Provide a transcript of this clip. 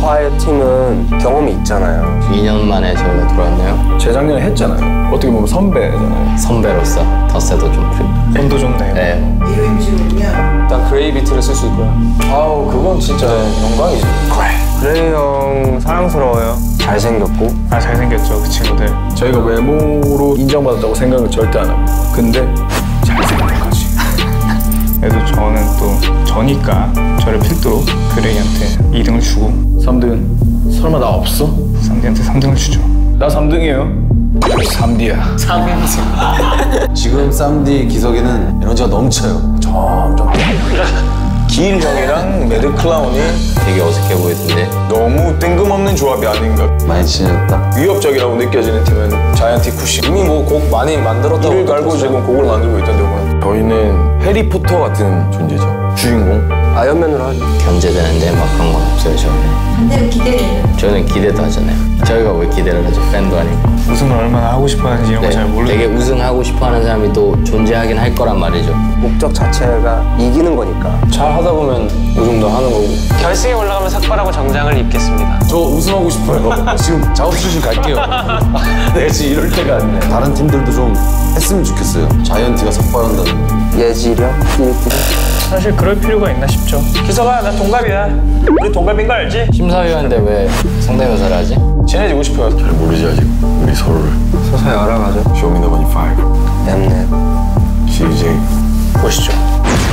파이어 팀은 경험이 있잖아요. 2년 만에 저희가 돌아왔네요. 재작년에 했잖아요. 어떻게 보면 선배잖아요. 선배로서 덧세도 좀 풀고. 혼도 좋네요. 네. 일단 그레이 비트를 쓸 수 있고요. 아우 그건 진짜 영광이지. 그레이 형 사랑스러워요. 잘생겼고. 아, 잘생겼죠, 그 친구들. 저희가 외모로 인정받았다고 생각을 절대 안 합니다. 근데 잘생긴 거지. 그래도 저는 또 저니까 저를 필두로 그레이한테 2등을 주고 3등 설마 나 없어? 쌈디한테 3등을 주죠. 나 3등이에요. 3D야. 지금 쌈디 기석이는 에너지가 넘쳐요. 점점. 긴 형이랑 매드 클라운이 되게 어색해 보이던데. 너무 뜬금없는 조합이 아닌가. 많이 친해졌다. 위협적이라고 느껴지는 팀은 자이언티 쿠시. 이미 뭐 곡 많이 만들었다고. 이를 갈고 지금 곡을 만들고 있던데 보면. 저희는 해리포터 같은 존재죠. 주인공. 아이언맨으로 하죠. 견제되는데 막 그런 건 없어요, 저는. 반대로 기대되는. 저는 기대도 하잖아요. 저희가 왜 기대를 하죠? 팬도 아니고. 우승을 얼마나 하고 싶어 하는지 이런 거 잘 모르겠어요. 되게 우승하고 싶어 하는 사람이 또 존재하긴 할 거란 말이죠. 목적 자체가 이기는 거니까. 잘 하다 보면 우승도 하는 거고. 결승에 올라가면 삭발하고 정장을 입겠습니다. 저 우승하고 싶어요. 지금 작업 출신 갈게요. 내가 지금 이럴 때가 아니네. 다른 팀들도 좀 했으면 좋겠어요. 자이언티가 삭발한다는. 예지력, 일기력. 사실 그럴 필요가 있나 싶죠. 기석아, 나 동갑이야. 우리 동갑인 거 알지? 심사위원인데 왜 성대묘사를 하지? 친해지고 싶어요. 잘 모르지 아직 우리 서로를. 서서히 알아가죠. 쇼미더머니 5. 엠넷. CJ. 보시죠.